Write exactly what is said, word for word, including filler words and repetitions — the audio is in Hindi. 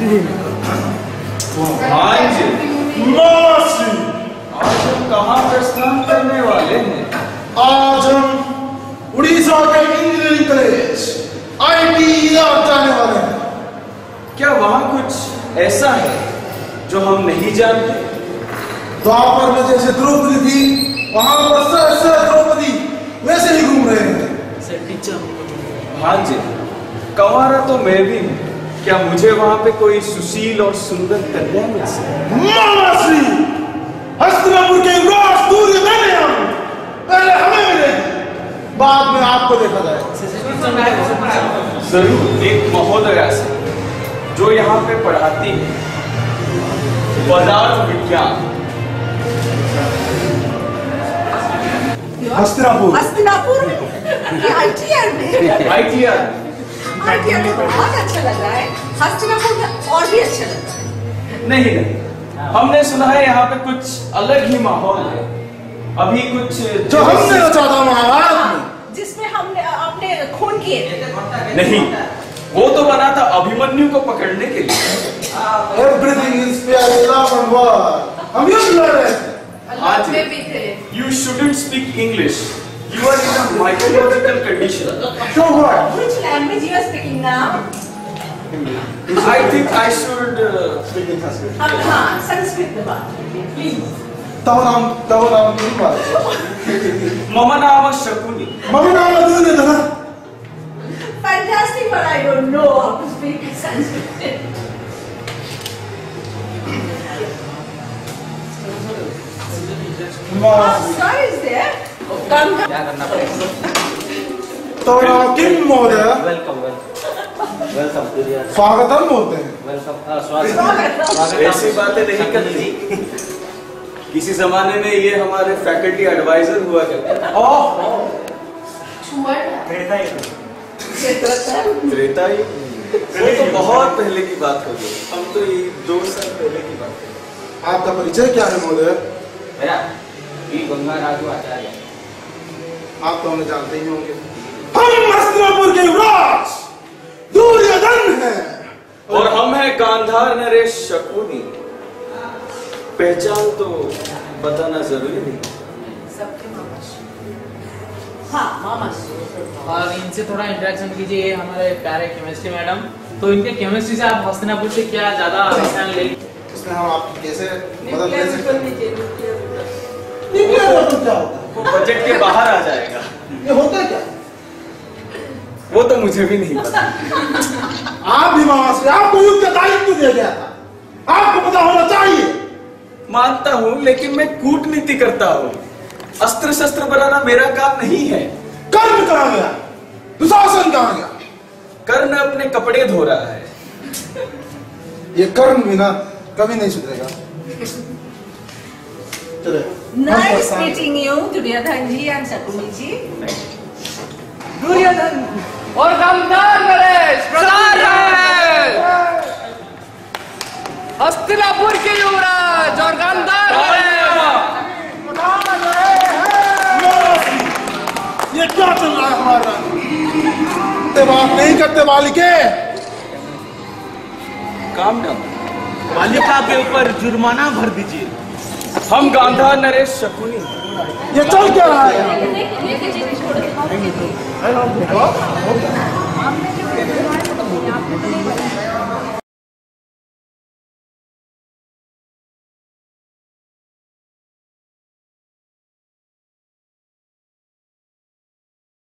हिंदी में। हाँ जी। मासी, आज हम कहाँ प्रस्थान करने वाले हैं? आज हम उड़ीसा के इंजीनियरिंग कॉलेज आई टी जाने वाले हैं। क्या वहाँ कुछ ऐसा है जो हम नहीं जानते? द्वापर में जैसे द्रौपदी थी, वहाँ पर सहसा द्रौपदी वैसे ही घूम रहे हैं। हाँ जी, कंवारा तो मैं भी हूँ। क्या मुझे वहाँ पे कोई सुशील और सुंदर कन्या मिल सकती? मासी, हस्तिनापुर के युवराज दुर्योधन हैं हम। पहले हमें मिलेंगे, बाद में आपको देखा जाए। जरूर, एक महोदया से जो यहाँ पे पढ़ाती है पदार्थ विज्ञान। हस्तिनापुर हस्तिनापुर ये आईटीआर में आईटीआर आईटीआर में बहुत अच्छा लग रहा है। हस्तिनापुर में और भी अच्छा लग रहा है। नहीं नहीं, हमने सुना है यहाँ पे कुछ अलग ही माहौल है। अभी कुछ जो हमने रचा था महाभारत में, जिसमें हमने आपने खून किए। नहीं, वो तो बना था अभिमन्यु को पकड़ने के लिए। Everything is fair in love and war. हम युद्ध लड़ रहे थे। आज you shouldn't speak English. You are in a mythological condition. So what? Which language you are speaking now? I think I should uh, Speak in Sanskrit. अब हाँ संस्कृत में बात प्लीज। तब नाम तब नाम की बात। मम नाम शकुनी। मम्मी नाम दूर था। Fantastic, but I don't know how to speak Sanskrit. How sky is there? Ganga. क्या करना पड़ेगा? तब नाम किम महोदय वेलकम वेलकम वेलकम स्वागतम बोलते हैं। वेलकम स्वागत। ऐसी बातें नहीं करती। किसी जमाने में ये हमारे फैकल्टी एडवाइजर हुआ करते थे। त्रेता ही, वो तो बहुत पहले की बात हो गई। हम तो ये दो साल पहले की बात है। आपका परिचय क्या है महोदय? मेरा ई गंगा राजू आचार्य। आप तो हमें जानते ही होंगे। हम हस्तिनापुर के युवराज दुर्योधन हैं। और हम हैं गांधार नरेश शकुनी। पहचान तो बताना जरूरी नहीं। सबके मामा। हाँ मामा। और इनसे थोड़ा इंटरेक्शन कीजिए। ये हमारे प्यारे केमिस्ट्री मैडम, तो इनके केमिस्ट्री से आप हस्तिनापुर से क्या ज्यादा पहचान ले? इसमें हम आपकी कैसे मदद ले सकते हैं? न्यूक्लियर न्यूक्लियर क्या होता है? वो बजट के बाहर आ जाएगा। ये होता है क्या? वो तो मुझे भी नहीं पता। आप भी वहां से आपको युद्ध का दायित्व दिया गया था, आपको पता होना चाहिए। मानता हूँ, लेकिन मैं कूटनीति करता हूँ। अस्त्र शस्त्र बनाना मेरा काम नहीं है। कर्ण कहाँ गया? दुशासन कहाँ गया? कर्ण अपने कपड़े धो रहा है। ये कर्ण बिना कभी नहीं सुधरेगा। चले। Nice meeting you, Duryodhan ji and Shakuni जी। दुर्योधन और गांधार नरेश प्रधान है। हस्तिनापुर के युवराज और गांधार ये क्या चल रहा है हमारा? ते बात नहीं करते बालिके। Calm down. बालिका के ऊपर जुर्माना भर दीजिए। हम गांधार नरेश शकुनी। ये चल क्या रहा है?